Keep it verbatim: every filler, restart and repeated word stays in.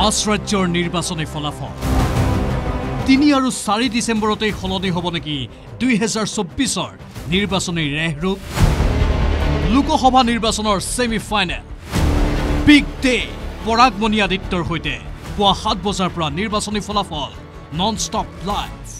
পাঁচ ৰাজ্যৰ নিৰ্বাচনী ফলাফল তিনি আৰু চাৰি ডিচেম্বৰতে সলনি হ'ব নেকি দুই হাজাৰ চৌব্বিছৰ নিৰ্বাচনী ৰেহৰূপ লোকসভা নিৰ্বাচনৰ semi final big day Parag Moni আদিত্যৰ সৈতে পুৱা সাত বজাৰ পৰা নিৰ্বাচনী ফলাফল নন ষ্টপ লাইভ